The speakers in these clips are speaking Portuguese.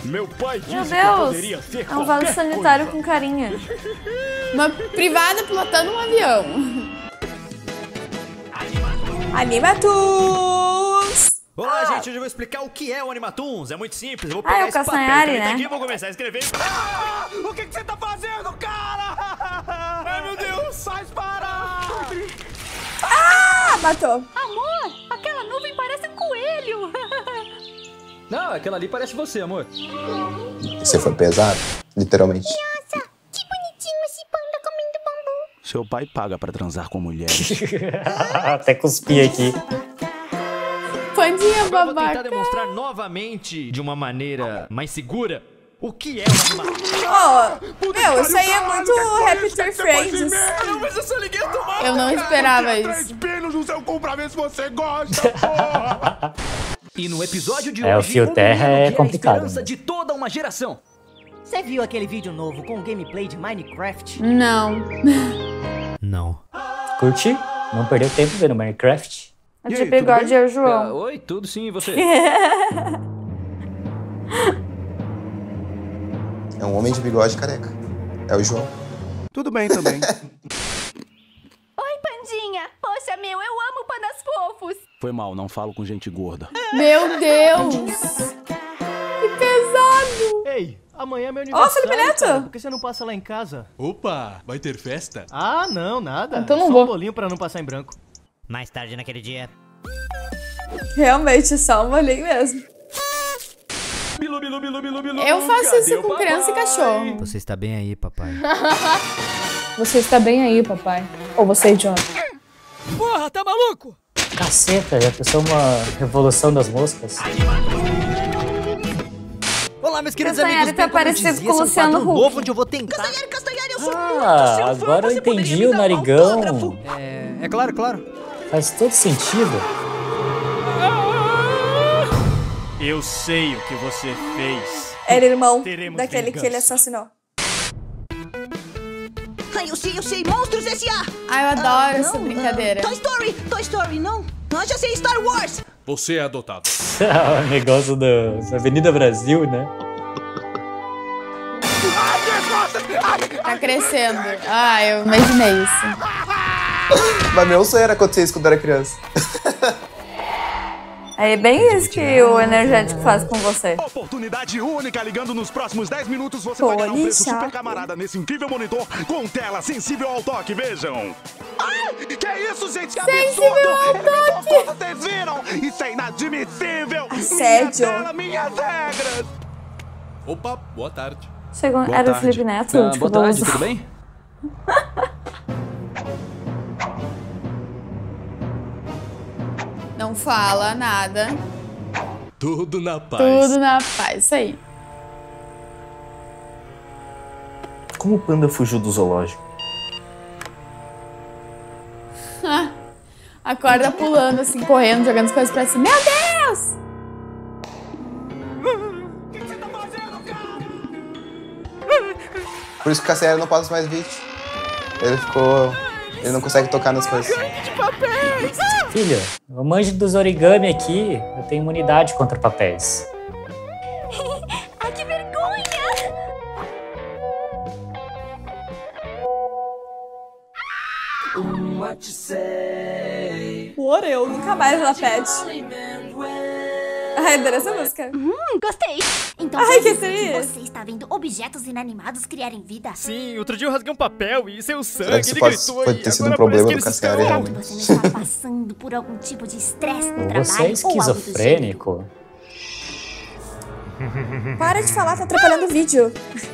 Meu pai disse Meu que Deus! poderia ser É um vaso qualquer sanitário coisa. com carinha. Uma privada pilotando um avião. Animatoons! Olá, gente, hoje eu vou explicar o que é o Animatoons. É muito simples, eu vou Ah, pegar é o esse papel Castanhari, caneta né? aqui e vou começar a escrever. Ah, o que você tá fazendo, cara? Ai, meu Deus! Faz parar! Ah, matou. Amor, aquela nuvem parece um coelho. Não, aquela ali parece você, amor. Você foi pesado, literalmente. Nossa, que bonitinho esse panda comendo bambu. Seu pai paga pra transar com mulheres. Até cuspi aqui. Pandinha Eu vou tentar babaca. demonstrar novamente, de uma maneira mais segura, o que é o Animatoons. Oh, meu, isso aí é muito Happy Tree Friends. Não, mas eu só liguei a tomada. Eu não esperava Três isso. pinos no seu cu pra ver se você gosta, porra! E no episódio de É, o hoje, fio terra é Que a complicado. esperança Né? de toda uma geração. Você viu aquele vídeo novo com gameplay de Minecraft? Não. Não. Curti? Não perdeu tempo vendo Minecraft? O de bigode é o João. Oi, tudo sim, e você? É um homem de bigode careca. É o João. Tudo bem também. Oi, pandinha. Poxa, meu, eu amo pandas fofos. Foi mal, não falo com gente gorda. Meu Deus. Que pesado. Ei, amanhã é meu Ó, aniversário. Felipe Neto. cara. Por que você não passa lá em casa? Opa, vai ter festa? Ah, não, nada. Então não Só vou. um bolinho pra não passar em branco. Mais tarde naquele dia. Realmente, só um bolinho mesmo. Bilu, bilu, bilu, bilu, bilu. Eu faço Cadê isso o com criança e papai? cachorro. Você está bem aí, papai? Você está bem aí, papai. Ou você é idiota. Porra, tá maluco? Caceta, já pensou uma revolução das moscas? Olá, meus queridos Castanhari amigos. tá bem como eu parecido dizia, com o esse é um Luciano quadro Huck. novo onde eu vou tentar... Ah, agora eu entendi o narigão. É claro, claro. Faz todo sentido. Eu sei o que você fez. Era irmão Teremos daquele que vingança. ele assassinou. Ai, eu sei. Monstros S.A. Ah, eu adoro essa brincadeira. Toy Story, não. Ah, já sei, Star Wars. Você é adotado. O negócio da Avenida Brasil, né? Tá crescendo. Ah, eu imaginei isso. Mas meu sonho era acontecer isso quando eu era criança. É bem isso que o energético faz com você. Oportunidade única, ligando nos próximos 10 minutos você Pô, pagará um preço chato. super camarada nesse incrível monitor com tela sensível ao toque, vejam. Ah, que é isso, gente? Que Sensível ao absurdo! Vocês viram? Isso é inadmissível! Assédio. Minha tela, minhas regras! Opa, boa tarde. Segundo, Boa era o tarde. Felipe Neto? Boa tarde, tudo bem? Não fala nada. Tudo na paz. Tudo na paz. Isso aí. Como o panda fugiu do zoológico? Acorda pulando, assim, correndo, jogando as coisas pra cima. Meu Deus! Por isso que o Cassiano não passa mais vídeo. Ele não consegue tocar nas coisas. Filha, eu manjo dos origami aqui, eu tenho imunidade contra papéis. Ai, que vergonha. Eu nunca mais ela pede. Ai, adoro essa música. Gostei. Então Ai, quer que dizer triste. você está vendo objetos inanimados criarem vida? Sim, outro dia eu rasguei um papel e saiu Será sangue, que ele isso gritou pode e ter sido um agora problema parece do que eles Cassiano, estão- realmente? Você não está passando por algum tipo de estresse no trabalho Você é ou algo do gênero. esquizofrênico? Para de falar, tá atrapalhando o vídeo.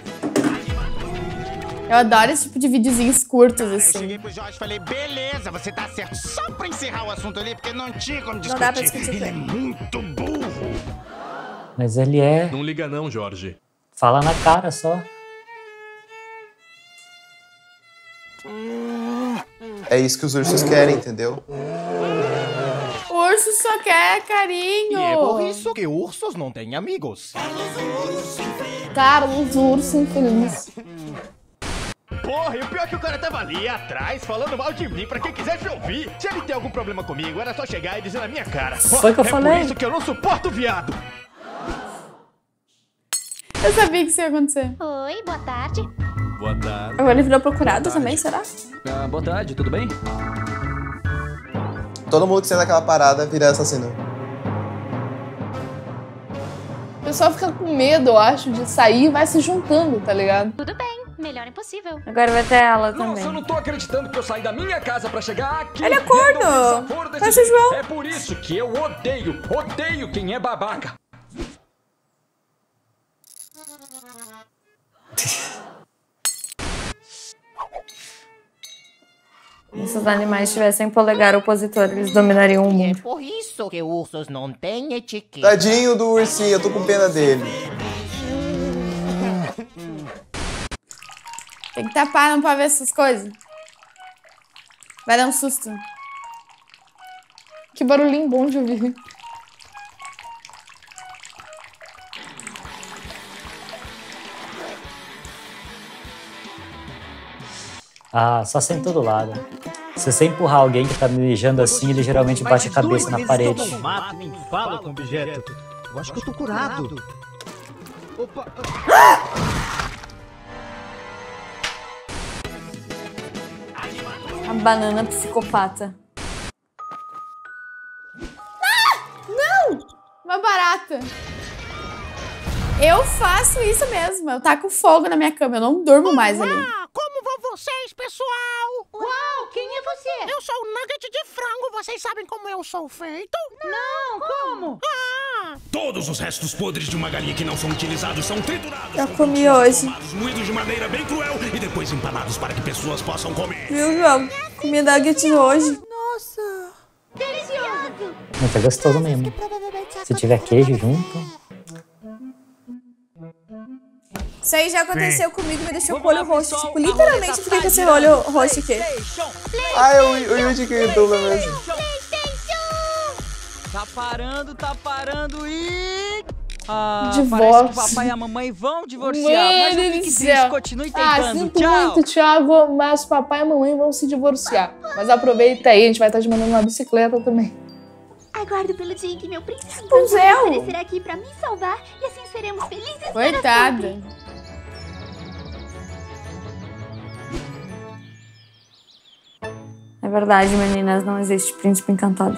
Eu adoro esse tipo de videozinhos curtos, Eu assim. cheguei pro Jorge e falei, beleza, você tá certo. Só pra encerrar o assunto ali, porque não tinha como discutir. dá pra discutir com Ele é ele. muito burro. Mas ele é. Não liga não, Jorge. Fala na cara só. É isso que os ursos querem, entendeu? O urso só quer carinho. E é por isso que ursos não têm amigos. Carlos, urso infeliz. Porra, e o pior é que o cara tava ali atrás falando mal de mim pra quem quisesse ouvir. Se ele tem algum problema comigo, era só chegar e dizer na minha cara. Foi o que eu falei. É por isso que eu não suporto viado. Eu sabia que isso ia acontecer. Oi, boa tarde. Boa tarde. Agora ele virou procurado também, será? Boa tarde, tudo bem? Todo mundo que senta naquela parada vira assassino. O pessoal fica com medo, eu acho, de sair e vai se juntando, tá ligado? Tudo bem, melhor impossível. Agora vai ter ela também. Nossa, eu não tô acreditando que eu saí da minha casa pra chegar aqui. Ele é corno! Faz o João. É por isso que eu odeio quem é babaca. Se os animais tivessem polegar opositor, eles dominariam o mundo. É por isso que ursos não têm etiqueta. Tadinho do ursinho, eu tô com pena dele. Tem que tapar, não pode ver essas coisas. Vai dar um susto. Que barulhinho bom de ouvir. Ah, só sem todo lado. Se você empurrar alguém que tá mijando assim, ele geralmente bate a cabeça na parede. Eu mato, nem fala com objeto. Eu acho que eu tô curado. Opa. A banana psicopata. Não! Uma barata. Eu faço isso mesmo. Eu taco fogo na minha cama. Eu não durmo mais ali. Como vão vocês, pessoal? Uau, quem é você? Eu sou o nugget de frango. Vocês sabem como eu sou feito? Não, como? Todos os restos podres de uma galinha que não são utilizados são triturados. Eu comi hoje. Moídos de maneira bem cruel e depois empanados para que pessoas possam comer. Viu, João? Comi nuggets hoje. Nossa, delicioso. Muito gostoso mesmo. Se tiver queijo junto. Isso aí já aconteceu comigo, me deixou com o olho roxo. Tipo, literalmente eu fiquei com esse olho roxo aqui. Ah, o Yuji que dubla mesmo. Tá parando e... Divórcio. Parece que o papai e a mamãe vão divorciar. Mas não fique triste, continue tentando. Sinto Tchau. muito, Thiago, mas papai e mamãe vão se divorciar. Mas aproveita aí, a gente vai estar te mandando uma bicicleta também. Aguardo pelo dia em que meu príncipe Rapunzel aparecerá aqui pra me salvar e assim seremos felizes para Coitada. sempre. É verdade, meninas, não existe príncipe encantado.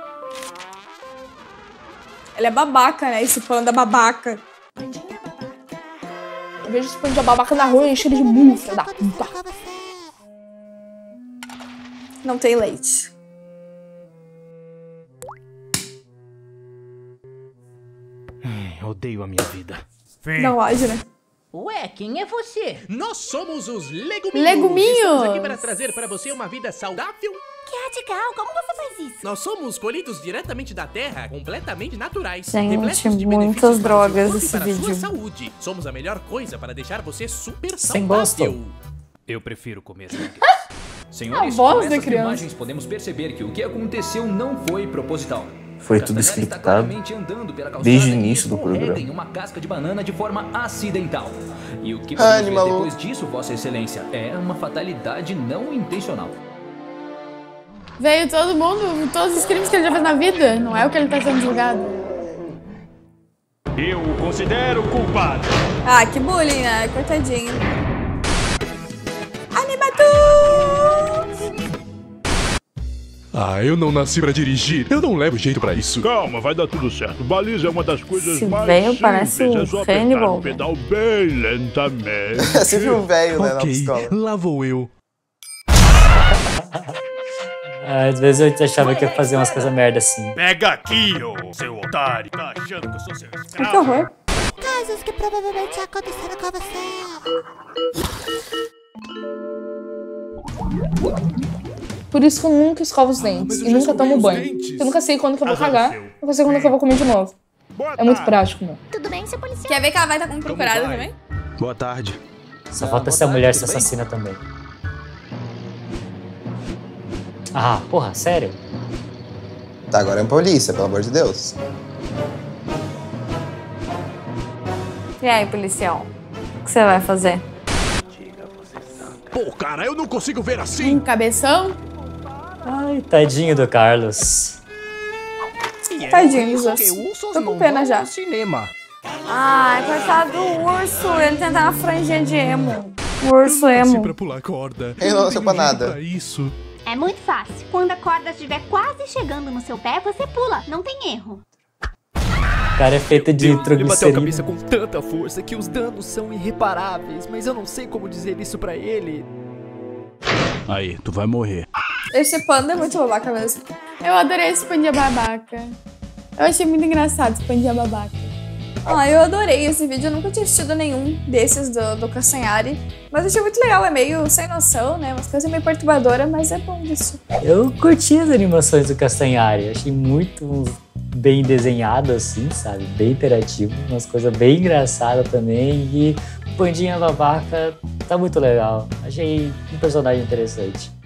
Ela é babaca, né? Esse panda babaca. Eu vejo esse pano de babaca na rua e enche ele de murro, filha da puta. Não tem leite. Odeio a minha vida. Não ódio, né? Ué, quem é você? Nós somos os Leguminhos. Leguminhos! Estamos aqui para trazer para você uma vida saudável. Que radical, como você faz isso? Nós somos colhidos diretamente da terra, completamente naturais. Gente, repletos de muitas benefícios para o seu drogas corpo e esse para a sua vídeo. saúde. Somos a melhor coisa para deixar você super Sem saudável. gosto. Eu prefiro comer nuggets. Senhores, A voz com da essas criança. imagens podemos perceber que o que aconteceu não foi proposital. Foi tudo Castanheira está scriptado claramente andando pela calçada desde o e início do escorrega programa. em uma casca de banana de forma acidental. E o que Ah, podemos ver animal. depois disso, Vossa Excelência, é uma fatalidade não intencional. Veio todo mundo, todos os crimes que ele já fez na vida. Não é o que ele tá sendo julgado. Eu o considero culpado. Ah, que bullying, né? Coitadinho. Animatus! Ah, eu não nasci pra dirigir. Eu não levo jeito pra isso. Calma, vai dar tudo certo. Baliza é uma das coisas Esse mais velho simples. parece É um só apertar Hannibal. no pedal bem lentamente. É sempre um velho, né, na Ok, escola. lá vou eu. Às vezes eu achava que ia fazer umas coisas merda assim. Pega aqui, ô seu otário. Tá achando que eu sou seu Que escravo? horror. Coisas que provavelmente aconteceram com você. Por isso que eu nunca escovo os dentes mas eu e já nunca escovei tomo os banho. dentes. Eu nunca sei quando que eu vou cagar, seu. nunca sei quando que eu vou comer de novo. Boa É muito tarde. prático, meu. Tudo bem, seu policial? Quer ver que ela vai estar com procurada vai? também? Boa tarde. Só falta boa se a tarde, mulher tudo se bem? assassina também. Ah, porra, sério? Tá, agora é polícia, pelo amor de Deus. E aí, policial? O que você vai fazer? Pô, cara, eu não consigo ver assim. Cabeção? Ai, tadinho do Carlos. Tadinho, Porque Jesus. ursos Tô com não pena vão já. ao cinema. Ai, coitado do urso. Ele tenta uma franjinha de emo. O urso emo. Pra pular corda. Ele não nasceu pra nada. Pra isso. É muito fácil. Quando a corda estiver quase chegando no seu pé, você pula. Não tem erro. O cara é feito de Ele bateu a nitroglicerina. cabeça com tanta força que os danos são irreparáveis, mas eu não sei como dizer isso pra ele. Aí, tu vai morrer. Esse panda é muito babaca mesmo. Eu adorei esse pandinha babaca. Eu achei muito engraçado esse pandinha babaca. Ah, eu adorei esse vídeo. Eu nunca tinha assistido nenhum desses do Castanhari. Mas eu achei muito legal. É meio sem noção, né? Umas coisas meio perturbadoras, mas é bom disso. Eu curti as animações do Castanhari. Achei muito bem desenhado, assim, sabe? Bem interativo. Umas coisas bem engraçadas também. E o Pandinha Babaca tá muito legal. Achei um personagem interessante.